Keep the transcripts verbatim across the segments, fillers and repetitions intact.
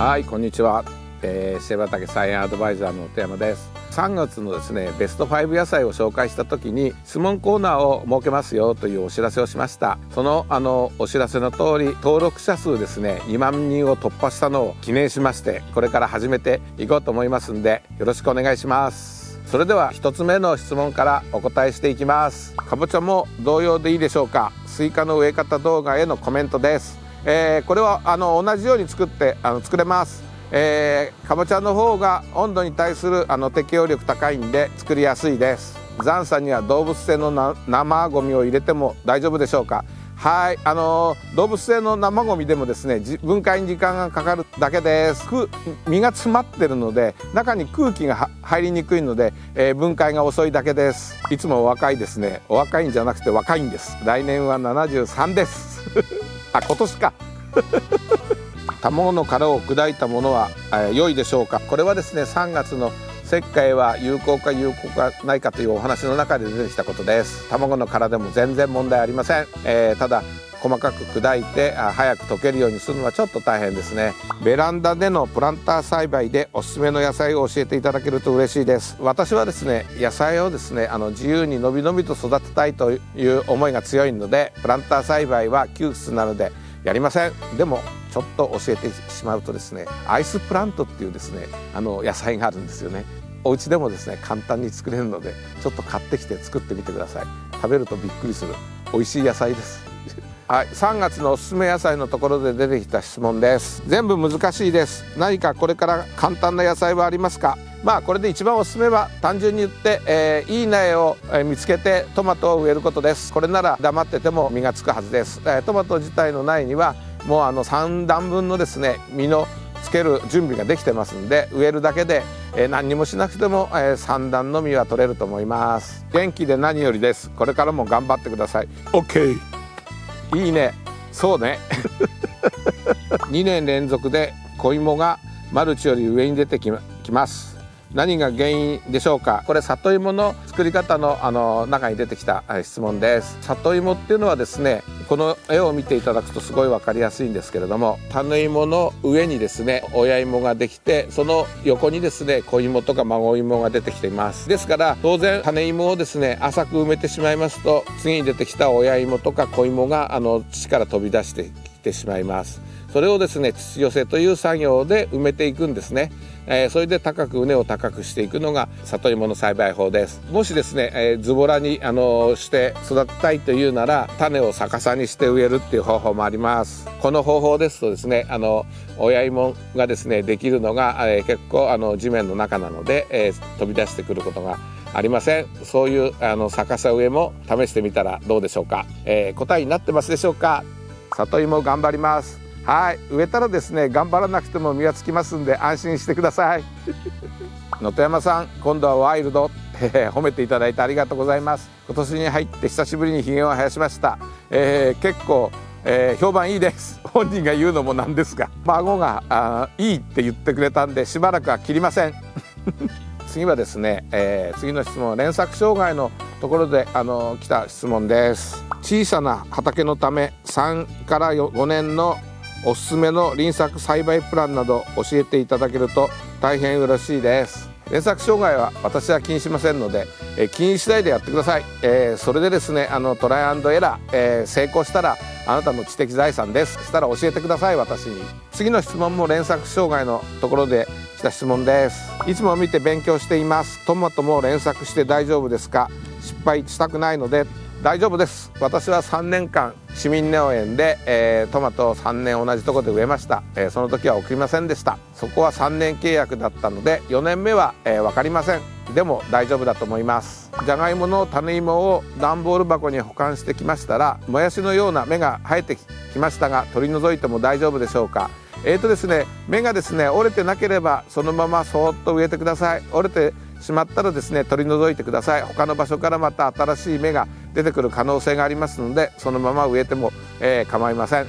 はい、こんにちは。えー、柴竹菜園アドバイザーの音山です。さんがつのですねベストファイブ野菜を紹介した時に質問コーナーを設けますよというお知らせをしました。そのあのお知らせの通り登録者数ですねにまんにんを突破したのを記念しまして、これから始めていこうと思いますんでよろしくお願いします。それではひとつめの質問からお答えしていきます。かぼちゃも同様でいいでしょうか。スイカの植え方動画へのコメントです。えー、これはあの同じように作ってあの作れます。えー、かぼちゃの方が温度に対するあの適応力高いんで作りやすいです。残渣には動物性のな生ゴミを入れても大丈夫でしょうか。はい、あのー、動物性の生ゴミでもですね分解に時間がかかるだけです。実が詰まってるので中に空気が入りにくいので、えー、分解が遅いだけです。いつもお若いですね。お若いんじゃなくて若いんです。来年はななじゅうさんですあ、今年か卵の殻を砕いたものは、えー、良いでしょうか。これはですねさんがつの石灰は有効か有効かないかというお話の中で出てきたことです。卵の殻でも全然問題ありません。えー、ただ細かく砕いてあ早く溶けるようにするのはちょっと大変ですね。ベランダでのプランター栽培でおすすめの野菜を教えていただけると嬉しいです。私はですね野菜をですねあの自由にのびのびと育てたいという思いが強いのでプランター栽培は窮屈なのでやりません。でもちょっと教えてしまうとですねアイスプラントっていうですねあの野菜があるんですよね。お家でもですね簡単に作れるのでちょっと買ってきて作ってみてください。食べるとびっくりする美味しい野菜ですはい、さんがつのおすすめ野菜のところで出てきた質問です。全部難しいです。何かこれから簡単な野菜はありますか。まあこれで一番おすすめは単純に言って、えー、いい苗を見つけてトマトを植えることです。これなら黙ってても実がつくはずです。えー、トマト自体の苗にはもうあのさんだんぶんのですね実のつける準備ができてますんで植えるだけで、えー、何にもしなくても、えー、さんだんの実は取れると思います。元気で何よりです。これからも頑張ってください。 OK、 いいね。そうねにねん連続で子芋がマルチより上に出てきます。何が原因でしょうか。これ里芋の作り方のあの中に出てきた質問です。里芋っていうのはですねこの絵を見ていただくとすごい分かりやすいんですけれども、種芋の上にですね親芋ができてその横にですね子芋とか孫芋が出てきています。ですから当然種芋をですね浅く埋めてしまいますと次に出てきた親芋とか子芋があの土から飛び出してきてしまいます。それをですね土寄せという作業で埋めていくんですね。えー、それで高く畝を高くしていくのが里芋の栽培法です。もしですね、えー、ズボラに、あのー、して育てたいというなら種を逆さにして植えるっていう方法もあります。この方法ですとですねあの親芋がですねできるのが、えー、結構あの地面の中なので、えー、飛び出してくることがありません。そういうあの逆さ植えも試してみたらどうでしょうか。えー、答えになってますでしょうか。里芋頑張ります。はい、植えたらですね頑張らなくても実はつきますんで安心してください野戸山さん今度はワイルド褒めていただいてありがとうございます。今年に入って久しぶりにひげを生やしました。えー、結構、えー、評判いいです本人が言うのもなんですが孫があいいって言ってくれたんでしばらくは切りません次はですね、えー、次の質問は連作障害のところであの来た質問です。小さな畑のためさんからごねんのおすすめの輪作栽培プランなど教えていただけると大変嬉しいです。連作障害は私は気にしませんので、えー、気にしないでやってください。えー、それでですねあのトライアンドエラー、えー、成功したらあなたの知的財産です。そしたら教えてください私に。次の質問も連作障害のところで来た質問です。いつも見て勉強しています。トマトも連作して大丈夫ですか。失敗したくないので大丈夫です。私はさんねんかん市民農園で、えー、トマトをさんねん同じところで植えました。えー、その時は送りませんでした。そこはさんねん契約だったのでよねんめは、えー、分かりません。でも大丈夫だと思います。じゃがいもの種芋を段ボール箱に保管してきましたらもやしのような芽が生えてきましたが取り除いても大丈夫でしょうか。えーとですね芽がですね折れてなければそのままそーっと植えてください。折れてしまったらですね取り除いてください。他の場所からまた新しい芽が出てくる可能性がありますのでそのまま植えても、えー、構いません。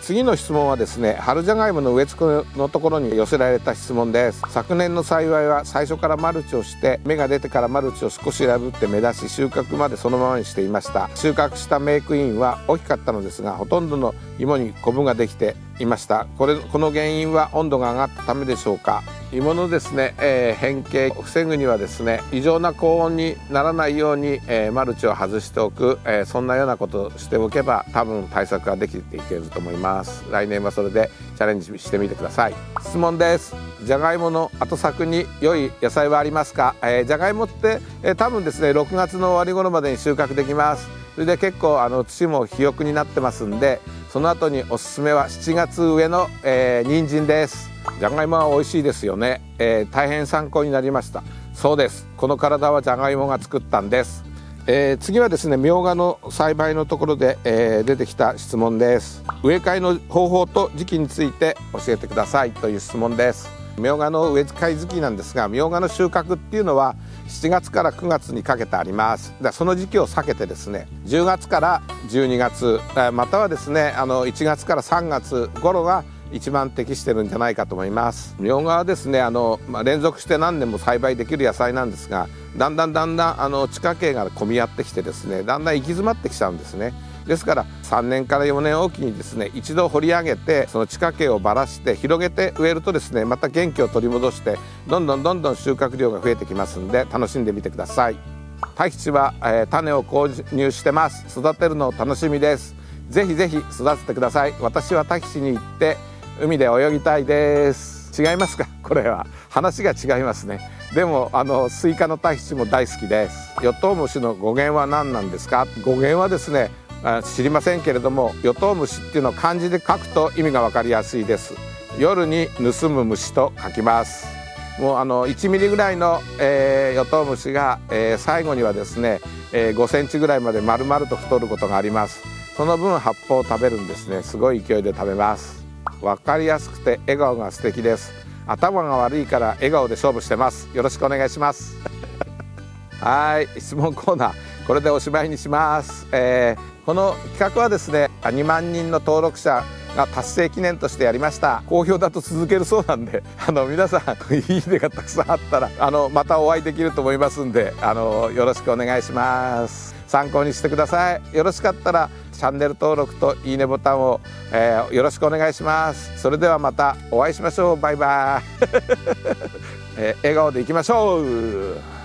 次の質問はですね、春じゃがいもの植え付けのところに寄せられた質問です。昨年の栽培は最初からマルチをして、芽が出てからマルチを少し破って目立ち、収穫までそのままにしていました。収穫したメイクインは大きかったのですが、ほとんどの芋にコブができていました。これこの原因は温度が上がったためでしょうか。芋のですね、えー、変形を防ぐにはですね、異常な高温にならないように、えー、マルチを外しておく、えー、そんなようなことをしておけば多分対策ができていけると思います。来年はそれでチャレンジしてみてください。質問です。じゃがいもの後作に良い野菜はありますか。えー、じゃがいもって、えー、多分ですねろくがつの終わり頃までに収穫できます。それで結構あの土も肥沃になってますんで、その後におすすめはしちがつ植えの、えー、人参です。じゃがいもは美味しいですよね、えー、大変参考になりました。そうです、この体はじゃがいもが作ったんです。えー、次はですね、みょうがの栽培のところで、えー、出てきた質問です。植え替えの方法と時期について教えてくださいという質問です。みょうがの植え替え時期なんですが、みょうがの収穫っていうのはしちがつからくがつにかけてあります。だその時期を避けてですね、じゅうがつからじゅうにがつ、またはですねあのいちがつからさんがつ頃が一番適してるんじゃないかと思います。みょうがはですねあの、まあ、連続して何年も栽培できる野菜なんですが、だんだんだんだんあの地下茎が混み合ってきてですね、だんだん行き詰まってきちゃうんですね。ですからさんねんからよねんおきにですね一度掘り上げて、その地下茎をばらして広げて植えるとですね、また元気を取り戻してどんどんどんどん収穫量が増えてきますんで、楽しんでみてください。タヒチは、えー、種を購入してます。育てるのを楽しみです。ぜひぜひ育ててください。私はタヒチに行って海で泳ぎたいです。違いますか。これは話が違いますね。でもあのスイカのタヒチも大好きです。ヨトウムシの語源は何なんですか。語源はですね知りませんけれども、ヨトウムシっていうのを漢字で書くと意味が分かりやすいです。夜に盗む虫と書きます。もうあのいちミリぐらいの、えー、ヨトウムシが、えー、最後にはですね、えー、ごセンチぐらいまで丸々と太ることがあります。その分葉っぱを食べるんですね。すごい勢いで食べます。分かりやすくて笑顔が素敵です。頭が悪いから笑顔で勝負してます。よろしくお願いしますはい、質問コーナーこれでおしまいにします。えー、この企画はですねにまんにんの登録者が達成記念としてやりました。好評だと続けるそうなんで、あの皆さんいいねがたくさんあったらあのまたお会いできると思いますんで、あのよろしくお願いします。参考にしてください。よろしかったらチャンネル登録といいねボタンを、えー、よろしくお願いします。それではまたお会いしましょう。バイバイ、えー、笑顔でいきましょう。